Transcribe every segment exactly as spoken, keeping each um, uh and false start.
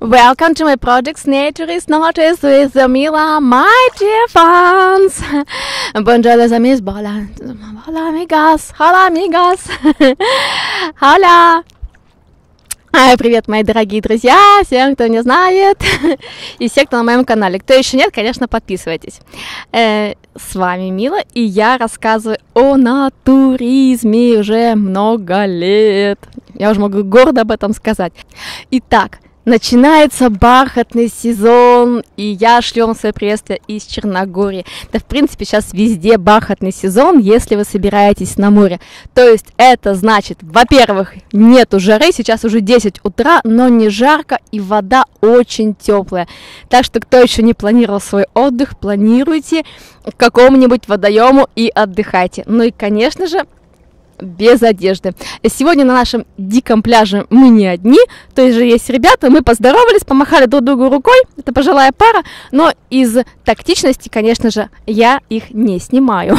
Welcome to my project Nature is Notice with Mila, my dear fans. Buongiorno les amis, hola, hola amigas, hola amigas, hola. Привет, мои дорогие друзья, всем, кто не знает, и все, кто на моем канале. Кто еще нет, конечно, подписывайтесь. Э, с вами Мила, и я рассказываю о натуризме уже много лет. Я уже могу гордо об этом сказать. Итак, начинается бархатный сезон, и я шлю вам свои приветствия из Черногории. Да, в принципе, сейчас везде бархатный сезон, если вы собираетесь на море. То есть это значит, во-первых, нету жары, сейчас уже десять утра, но не жарко, и вода очень теплая. Так что, кто еще не планировал свой отдых, планируйте к какому-нибудь водоему и отдыхайте. Ну и, конечно же, без одежды. Сегодня на нашем диком пляже мы не одни, то есть же есть ребята, мы поздоровались, помахали друг другу рукой, это пожилая пара, но из тактичности, конечно же, я их не снимаю.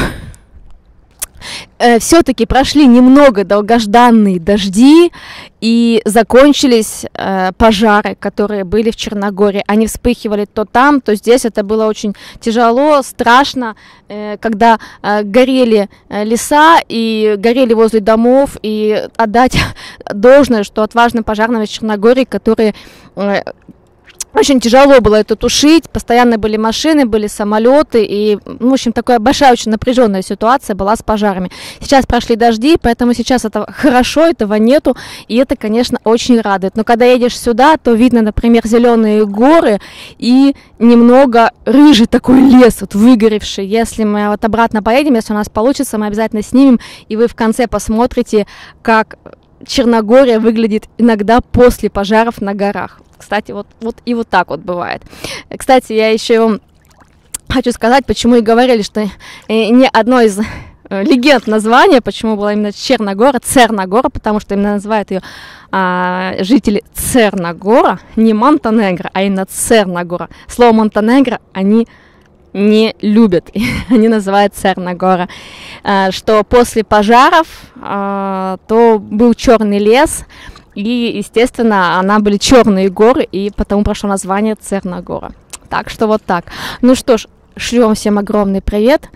Все-таки прошли немного долгожданные дожди и закончились э, пожары, которые были в Черногории. Они вспыхивали то там, то здесь. Это было очень тяжело, страшно, э, когда э, горели э, леса и горели возле домов. И отдать должное, что отважным пожарным из Черногории, которые... Э, Очень тяжело было это тушить, постоянно были машины, были самолеты, и, в общем, такая большая, очень напряженная ситуация была с пожарами. Сейчас прошли дожди, поэтому сейчас это хорошо, этого нету, и это, конечно, очень радует. Но когда едешь сюда, то видно, например, зеленые горы и немного рыжий такой лес, вот выгоревший. Если мы вот обратно поедем, если у нас получится, мы обязательно снимем, и вы в конце посмотрите, как Черногория выглядит иногда после пожаров на горах. Кстати, вот, вот и вот так вот бывает. Кстати, я еще вам хочу сказать, почему и говорили, что не одно из легенд названия, почему была именно Черногора, Церногора, потому что именно называют ее а, жители Церногора, не Монтенегро, а именно Церногора. Слово Монтенегро они не любят, они называют Церногора, а, что после пожаров а, то был черный лес. И, естественно, она были черные горы, и потому прошло название Церногора. Так что вот так. Ну что ж, шлю вам всем огромный привет.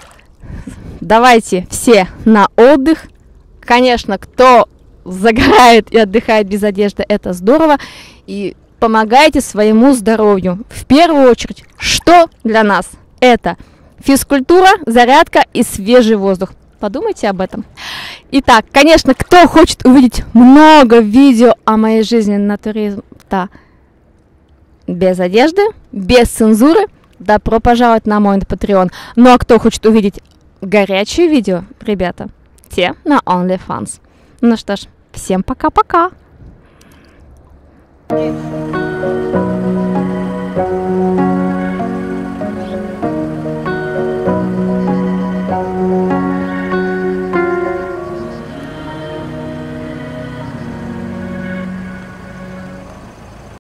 Давайте все на отдых. Конечно, кто загорает и отдыхает без одежды, это здорово. И помогайте своему здоровью. В первую очередь, что для нас? Это физкультура, зарядка и свежий воздух. Подумайте об этом. Итак, конечно, кто хочет увидеть много видео о моей жизни на туризм, да, без одежды, без цензуры, добро пожаловать на мой Patreon. Ну а кто хочет увидеть горячие видео, ребята, те на OnlyFans. Ну что ж, всем пока-пока.